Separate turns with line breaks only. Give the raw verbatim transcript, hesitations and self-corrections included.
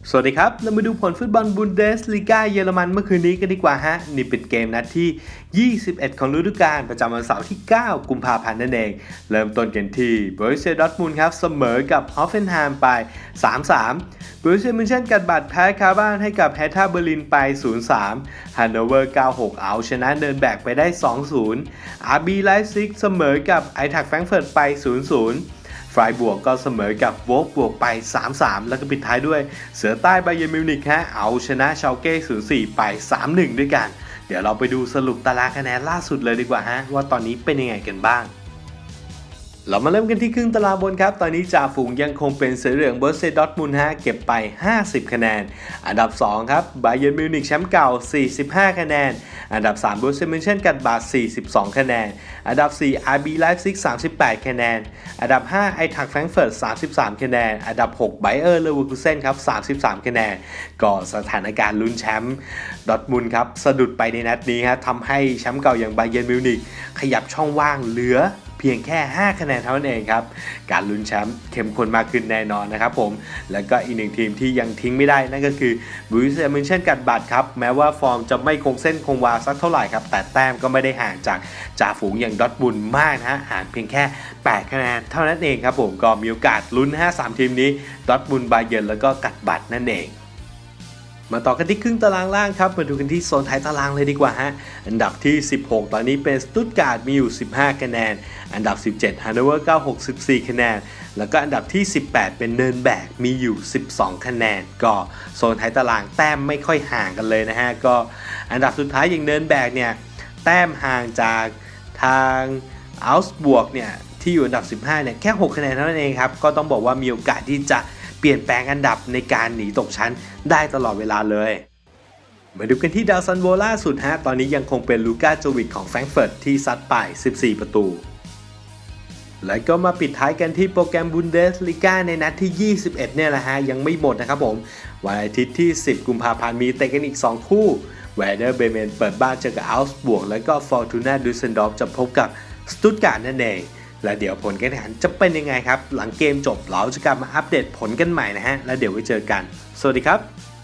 สวัสดีครับเรามาดูผลฟุตบอลบุนเดสลีกาเยอรมันเมื่อคืนนี้กันดีกว่าฮะนี่เป็นเกมนัดที่ยี่สิบเอ็ดของฤดูกาลประจำวันเสาร์ที่เก้ากุมภาพันธ์นั่นเองเริ่มต้นกันที่บรูเซียดอร์ทมุนด์ครับเสมอกับฮอฟเฟนไฮม์ไป สามสาม บรูเซียมินเชนกัดบัตรแพ้คาบ้านให้กับแฮร์ท่าเบอร์ลินไป ศูนย์สาม ฮันโนเวอร์ เก้าหก เอาชนะเนิร์นแบกไปได้ สองศูนย์ อาร์ บี ไลป์ซิกเสมอกับไอแท็กแฟรงก์เฟิร์ตไป ศูนย์ศูนย์ไฟบวกก็เสมอกับโวล์ฟบวกไป สามสาม แล้วก็ปิดท้ายด้วยเสือใต้ไบเยิร์นมิวนิกฮะเอาชนะชาลเก้ ศูนย์สี่ ไป สามหนึ่ง ด้วยกันเดี๋ยวเราไปดูสรุปตารางคะแนนล่าสุดเลยดีกว่าฮะว่าตอนนี้เป็นยังไงกันบ้างเรามาเริ่มกันที่ครึ่งตารางบนครับตอนนี้จ่าฝูงยังคงเป็นสีเหลืองบรูเซียดอร์ทมุนด์ฮะเก็บไปห้าสิบคะแนนอันดับสองครับไบเยิร์นมิวนิกแชมป์เก่าสี่สิบห้าคะแนนอันดับสามบรูเซียมินเชนกัดบัตรสี่สิบสองคะแนนอันดับสี่ อาร์ บี ไลป์ซิกสามสิบแปดคะแนนอันดับห้าไอแท็กแฟรงก์เฟิร์ตสามสิบสามคะแนนอันดับหกไบเออร์เลเวอร์คูเซ่นครับสามสิบสามคะแนนก็สถานการณ์ลุ้นแชมป์ดอร์ทมุนด์ครับสะดุดไปในนัดนี้ฮะทำให้แชมป์เก่าอย่างไบเยิร์นมิวนิกขยับช่องว่างเหลือเพียงแค่ห้าคะแนนเท่านั้นเองครับการลุ้นแชมป์เข้มข้นมากขึ้นแน่นอนนะครับผมแล้วก็อีกหนึ่งทีมที่ยังทิ้งไม่ได้นั่นก็คือบรูเซียมินเชนกัดบัตรครับแม้ว่าฟอร์มจะไม่คงเส้นคงวาสักเท่าไหร่ครับแต่แต้มก็ไม่ได้ห่างจากจ่าฝูงอย่างดอร์ทมุนด์มากนะฮะห่างเพียงแค่แปดคะแนนเท่านั้นเองครับผมก็มีโอกาสลุ้นห้า สามทีมนี้ดอร์ทมุนด์ ไบเยิร์นแล้วก็กัดบัตรนั่นเองมาต่อกันที่ครึ่งตารางล่างครับมาดูกันที่โซนท้ายตารางเลยดีกว่าฮะอันดับที่สิบหกตอนนี้เป็นสตุตการ์ดมีอยู่สิบห้าคะแนนอันดับสิบเจ็ดฮันโนเวอร์เก้าหก สิบสี่คะแนนแล้วก็อันดับที่สิบแปดเป็นเนิร์นแบกมีอยู่สิบสองคะแนนก็โซนท้ายตารางแต้มไม่ค่อยห่างกันเลยนะฮะก็อันดับสุดท้ายอย่างเนิร์นแบกเนี่ยแต้มห่างจากทางอัลส์บวกเนี่ยที่อยู่อันดับสิบห้าเนี่ยแค่หกคะแนนเท่านั้นเองครับก็ต้องบอกว่ามีโอกาสที่จะเปลี่ยนแปลงอันดับในการหนีตกชั้นได้ตลอดเวลาเลยมาดูกันที่ดาวซันโวล่าสุดฮะตอนนี้ยังคงเป็นลูก้าโจวิกของแฟรงก์เฟิร์ตที่ซัดไปสิบสี่ประตูแล้วก็มาปิดท้ายกันที่โปรแกรมบุนเดสลีกาในนัดที่ยี่สิบเอ็ดเนี่ยแหละฮะยังไม่หมดนะครับผมวันอาทิตย์ที่สิบกุมภาพันธ์มีเตะกันอีกสองคู่แวร์เดอร์เบเมนเปิดบ้านเจอกับอัลส์บวกแล้วก็ฟอร์ตูน่าดูสเซนดอร์ฟจะพบกับสตุตการ์ดนั่นเองและเดี๋ยวผลการแข่งขันจะเป็นยังไงครับหลังเกมจบเราจะกลับมาอัปเดตผลกันใหม่นะฮะแล้วเดี๋ยวไว้เจอกันสวัสดีครับ